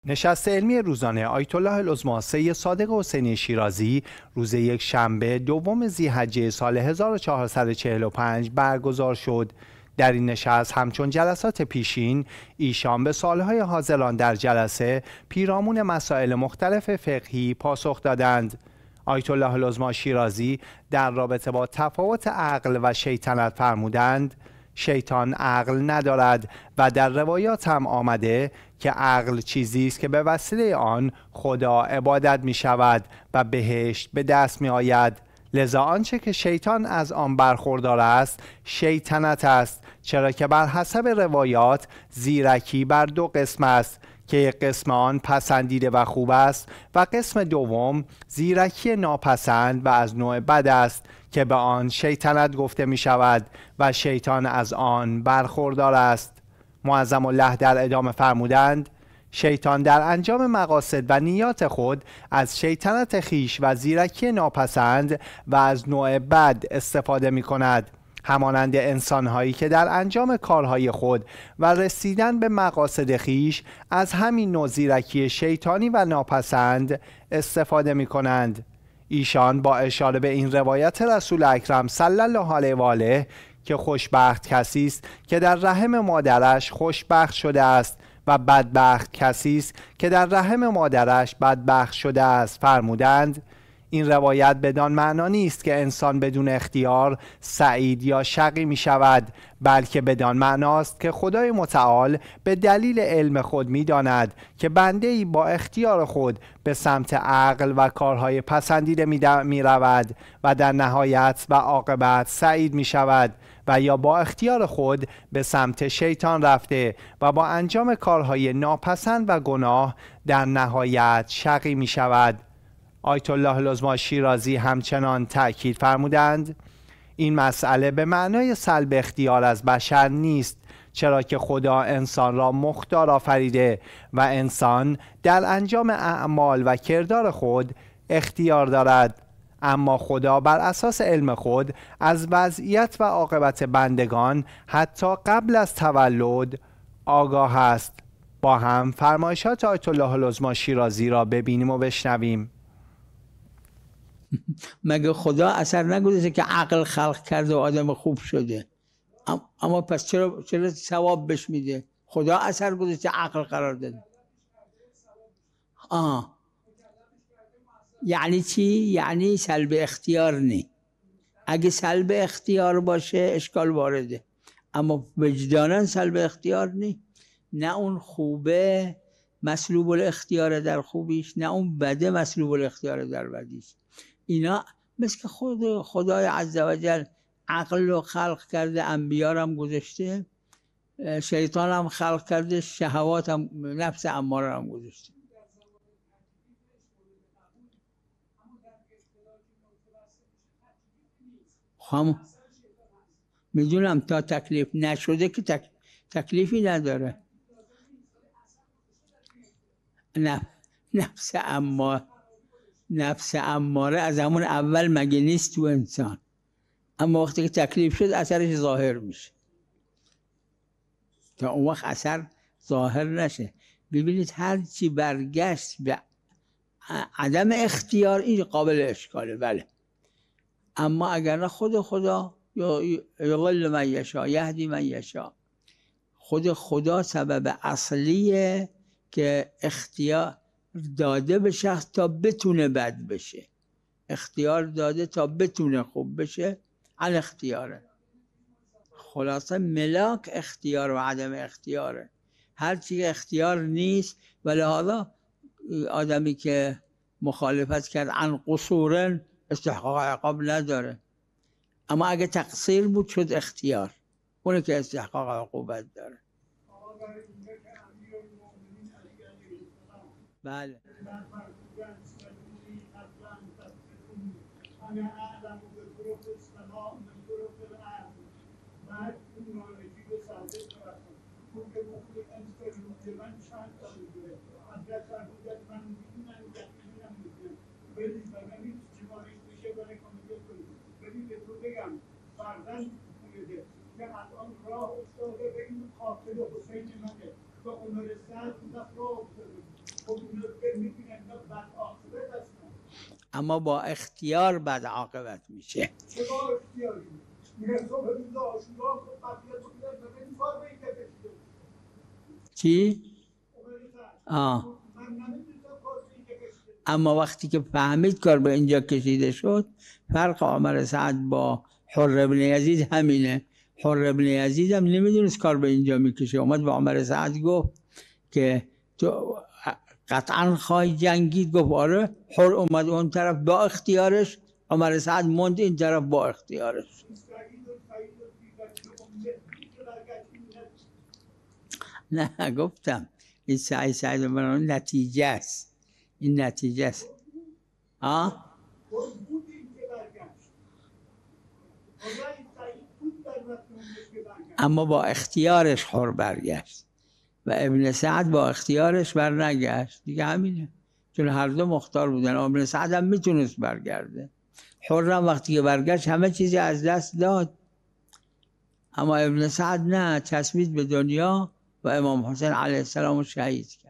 نشست علمی روزانه آیت الله العظمی سید صادق حسینی شیرازی روز یک شنبه دوم ذی‌حجه سال 1445 برگزار شد. در این نشست همچون جلسات پیشین ایشان به سوالهای حاضران در جلسه پیرامون مسائل مختلف فقهی پاسخ دادند. آیت الله العظمی شیرازی در رابطه با تفاوت عقل و شیطنت فرمودند: شیطان عقل ندارد و در روایات هم آمده که عقل چیزی است که به وسیله آن خدا عبادت می شود و بهشت به دست می آید. لذا آنچه که شیطان از آن برخوردار است شیطنت است، چرا که بر حسب روایات زیرکی بر دو قسم است که یک قسم آن پسندیده و خوب است و قسم دوم زیرکی ناپسند و از نوع بد است که به آن شیطنت گفته می شود و شیطان از آن برخوردار است. معظم الله در ادامه فرمودند: شیطان در انجام مقاصد و نیات خود از شیطنت خیش و زیرکی ناپسند و از نوع بد استفاده می کند، همانند انسانهایی که در انجام کارهای خود و رسیدن به مقاصد خیش از همین نوع زیرکی شیطانی و ناپسند استفاده می کنند. ایشان با اشاره به این روایت رسول اکرم صلی الله علیه و آله که خوشبخت کسی است که در رحم مادرش خوشبخت شده است و بدبخت کسی است که در رحم مادرش بدبخت شده است فرمودند: این روایت بدان معنا نیست که انسان بدون اختیار سعید یا شقی می شود، بلکه بدان معناست که خدای متعال به دلیل علم خود می داند که بنده‌ای با اختیار خود به سمت عقل و کارهای پسندیده می رود و در نهایت و عاقبت سعید می شود، و یا با اختیار خود به سمت شیطان رفته و با انجام کارهای ناپسند و گناه در نهایت شقی می شود. آیت الله العظمی شیرازی همچنان تأکید فرمودند: این مسئله به معنای سلب اختیار از بشر نیست، چرا که خدا انسان را مختار آفریده و انسان در انجام اعمال و کردار خود اختیار دارد، اما خدا بر اساس علم خود از وضعیت و عاقبت بندگان حتی قبل از تولد آگاه است. با هم فرمایشات آیت الله العظمی شیرازی را ببینیم و بشنویم. مگه خدا اثر نگذاشته که عقل خلق کرده و آدم خوب شده؟ اما پس چرا ثواب بهش میده؟ خدا اثر گذاشته عقل قرار داده. یعنی چی؟ یعنی سلب اختیار نی. اگه سلب اختیار باشه اشکال وارده، اما وجدانن سلب اختیار نی. نه اون خوبه مسلوب الاختیار در خوبیش، نه اون بده مسلوب الاختیار در بدیش. اینا مثل که خدای عزوجل عقل رو خلق کرده، انبیاء هم گذاشته، شیطان هم خلق کرده، شهوات هم، نفس اماره هم گذاشته. میدونم تا تکلیف نشده که تکلیفی نداره. نفس اماره از همون اول مگه نیست تو انسان، اما وقتی که تکلیف شد اثرش ظاهر میشه. تا اون وقت اثر ظاهر نشه. ببینید هر چی برگشت به عدم اختیار این قابل اشکاله، بله. اما اگر نه خدا یضل من یشاء یهدی من یشاء، خدا سبب اصلیه که اختیار داده به شخص تا بتونه بد بشه، اختیار داده تا بتونه خوب بشه، عن اختیاره. خلاصه ملاک اختیار و عدم اختیاره. هرچی اختیار نیست و لحاظا آدمی که مخالفت کرد عن قصورن استحقاق عقاب نداره، اما اگه تقصیر بود شد اختیار، اونه که استحقاق عقوبت داره. بله. اما با اختیار بد عاقبت میشه. چه با اختیاری؟ میگه صبح روز آشورا خب بقیه تو بیاد ببین کار به این که کشیده بود. چی؟ من نمیدونستم کار به این که کشیده بود. اما وقتی که فهمید کار به اینجا کشیده شد، فرق عمر سعد با حر ابن یزید همینه. حر ابن یزید هم نمیدونست کار به اینجا میکشه، اومد به عمر سعد گفت که تو قطعا خواهی جنگید. گفت آره. حر اومد اون طرف با اختیارش، عمر سعد موند این طرف با اختیارش. نه گفتم این سعید برای نتیجه است. این نتیجه است. اما با اختیارش حر برگشت و ابن سعد با اختیارش برنگشت دیگه، همینه. چون هر دو مختار بودن. ابن سعد هم میتونست برگرده. حر هم وقتی که برگشت همه چیزی از دست داد، اما ابن سعد نه، چسبید به دنیا و امام حسین علیه السلام رو شهید کرد.